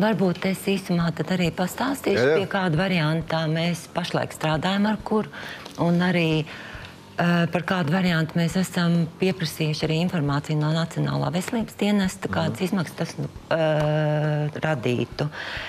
Varbūt es īsumā tad arī pastāstīšu, pie kāda variantā mēs pašlaik strādājam ar kuru, un arī par kādu variantu mēs esam pieprasījuši arī informāciju no Nacionālā veselības dienesta, kādas izmaksas tas radītu.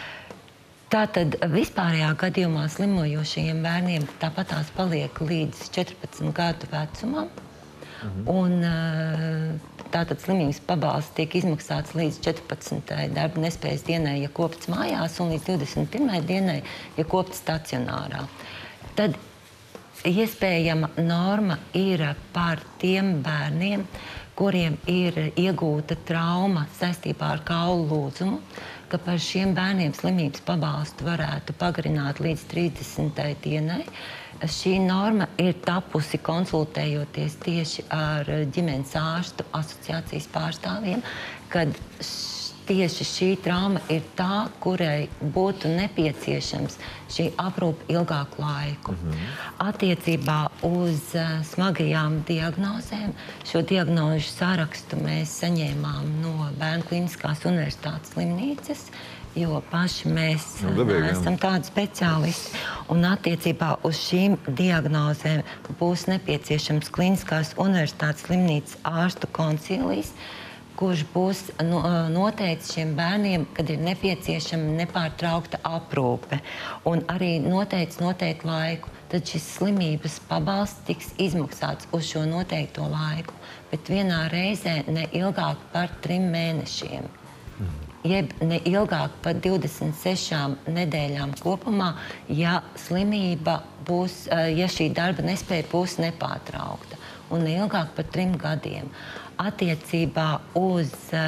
Tātad vispārējā gadījumā slimojošajiem bērniem tāpatās paliek līdz 14 gadu vecumam, un tātad slimības pabalsts tiek izmaksāts līdz 14. darba nespējas dienai, ja kopts mājās, un līdz 21. dienai, ja kopts stacionārā. Tad iespējama norma ir par tiem bērniem, kuriem ir iegūta trauma saistībā ar kaulu lūzumu, ka par šiem bērniem slimības pabalstu varētu pagarināt līdz 30. dienai. Šī norma ir tapusi konsultējoties tieši ar ģimenes ārstu asociācijas pārstāvjiem, kad tieši šī trauma ir tā, kurai būtu nepieciešams šī aprūpe ilgāku laiku. Attiecībā uz smagajām diagnozēm šo diagnožu sarakstu mēs saņēmām no Bērnu Kliniskās universitātes slimnīcas, jo paši mēs esam tādi speciālisti. Un attiecībā uz šīm diagnozēm būs nepieciešams Kliniskās universitātes slimnīcas ārstu koncīlijs, kurš būs noteicis šiem bērniem, kad ir nepieciešama nepārtraukta aprūpe, un arī noteicis noteiktu laiku. Tad šis slimības pabalsts tiks izmaksāts uz šo noteikto laiku, bet vienā reizē ne ilgāk par 3 mēnešiem. Jeb ne ilgāk par 26 nedēļām kopumā, ja slimība būs, ja šī darba nespēja būs nepārtraukta, un ne ilgāk par 3 gadiem. Attiecībā uz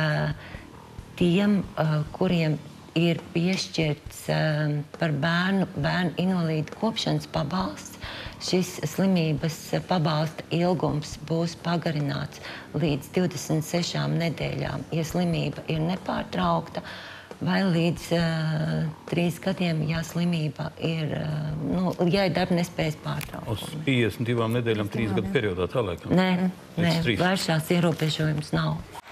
tiem, kuriem ir piešķirts par bērnu invalīdu kopšanas pabalsts, šis slimības pabalsta ilgums būs pagarināts līdz 26 nedēļām, ja slimība ir nepārtraukta, vai līdz 3 gadiem, ja slimība ir, ja ir darba nespējas pārtraukuma. Uz 52 nedēļām 3 gadu periodā tā laikam? Nē, vairs šās ierobežojums nav.